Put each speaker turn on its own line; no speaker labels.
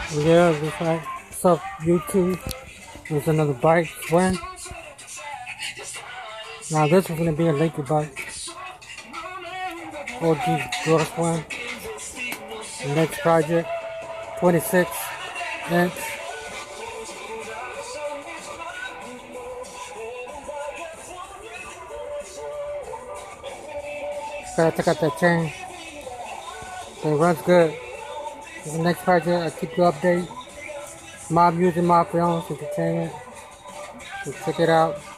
Yeah, just like what's up, YouTube? There's another bike swing. Now this is gonna be a Laker bike. OG Gross one. The next project, 26 inch. Gotta check out that chain. It runs good. This is the next project. I keep you updated. Mob using my films, entertainment. So check it out.